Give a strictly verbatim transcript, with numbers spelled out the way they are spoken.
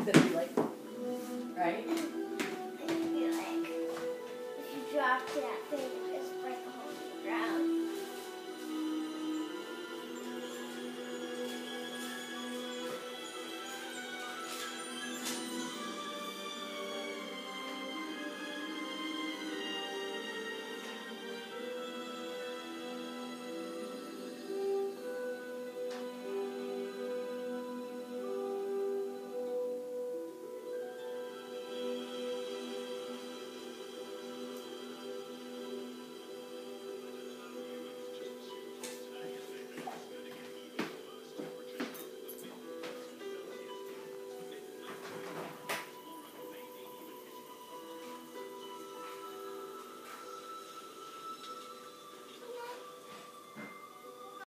Then it'd be like, right? It'd be like, if you dropped that thing.